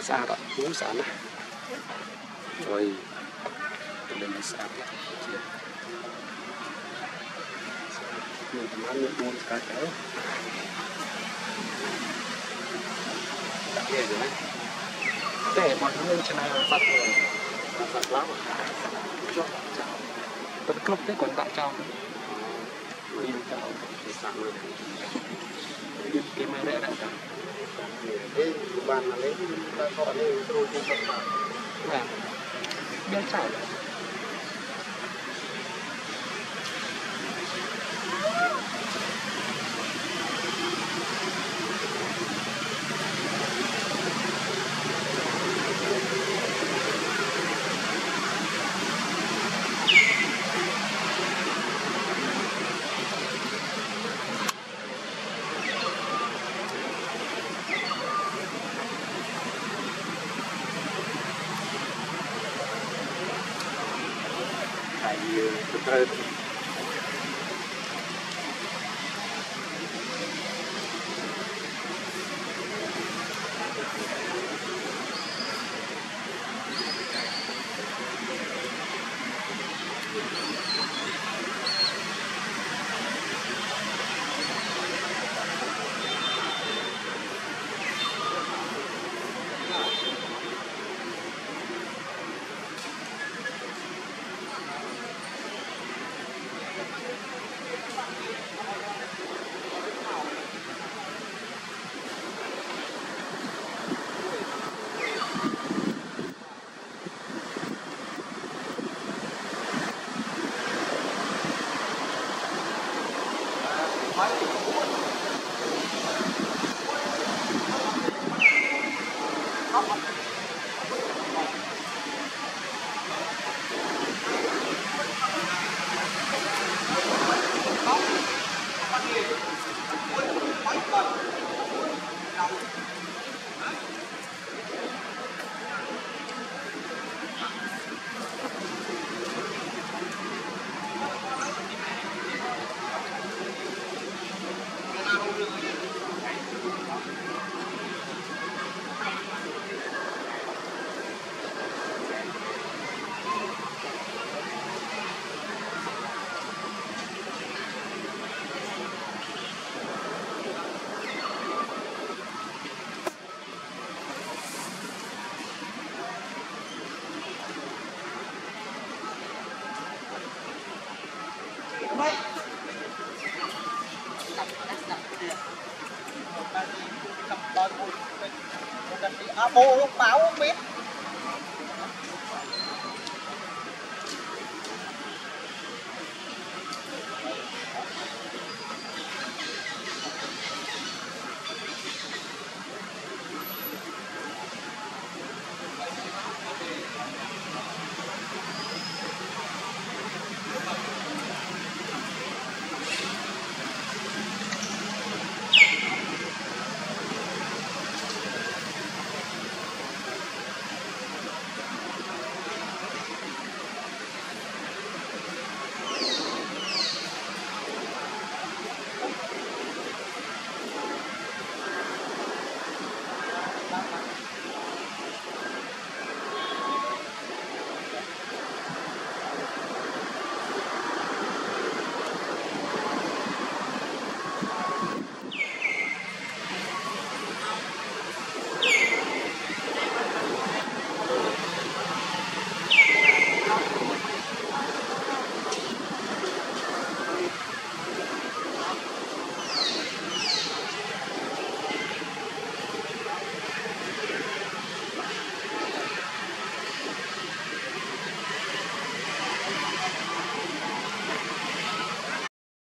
xa đó muốn xa nè rồi đây là xa mình làm ăn những buôn cá kéo đặc biệt rồi đấy để bọn nó lên trên này phạt lắm cho tấn công thế còn tại trong nhìn chào để sẵn rồi cái máy rẽ đã cả thế bàn là lấy ta gọi lên tôi không cần bàn là biết chào betul. Bố báo không biết